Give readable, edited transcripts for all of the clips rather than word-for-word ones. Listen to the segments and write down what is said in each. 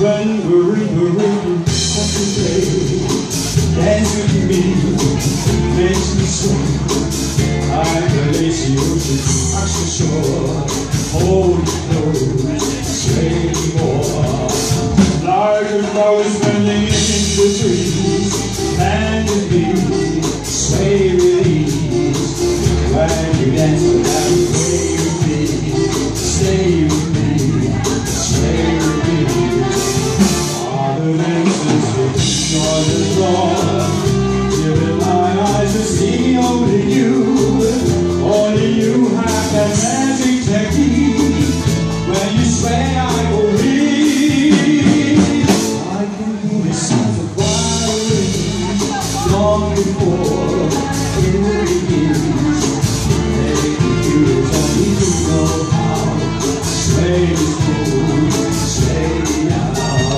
When we're in the rain, come to play. Dance with me, makes me swing. Like a lazy ocean, across the shore. Hold me close, sway me more. Like a flower bending in the trees. Hand in me, sway with ease. When you dance, you have to play with me. Stay with me, sway with me. All the dances with joy is gone. Giving my eyes to see only you. Only you have that magic technique. When you sway, I go weak. I can hear the sound of violin long before it begins. Maybe you don't need to know how. Sway is cool, sway out.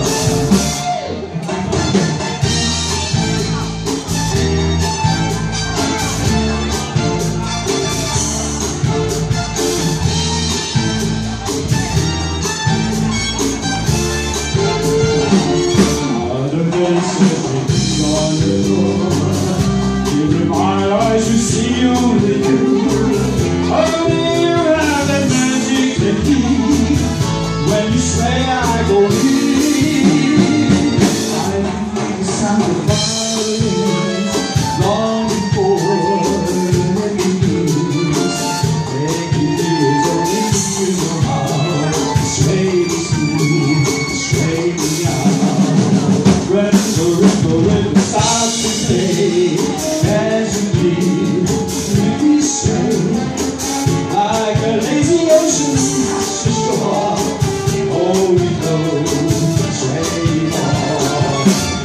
Giving my eyes to see only you. Only you have that magic technique. When you sway, I go weak. I hear the sound of violins long before it begins. Making deals only you know how. Sway me smooth, sway me out. When the rhythm starts to play, as you lead, we sway like a lazy ocean past the shore. Hold me close, sway more.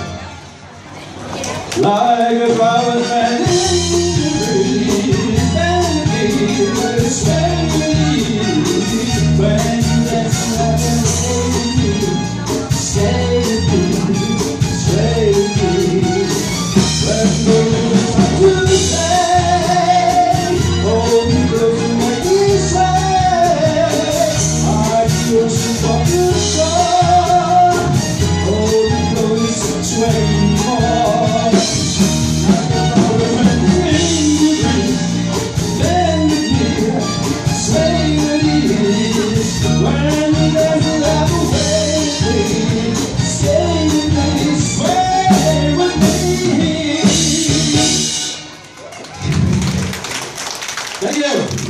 Like a flower bending in the breeze, bending in sway with ease. When you dance, like a lazy, stay with me. Sway with me. When the rhythm's not to say, hold me close and make me sway. I feel so fucking strong. Hold me close, sway more. Like a flower bending in the breeze, bending here, sway with ease. When the dance will have a way with me, stay with me, sway with me. Thank you.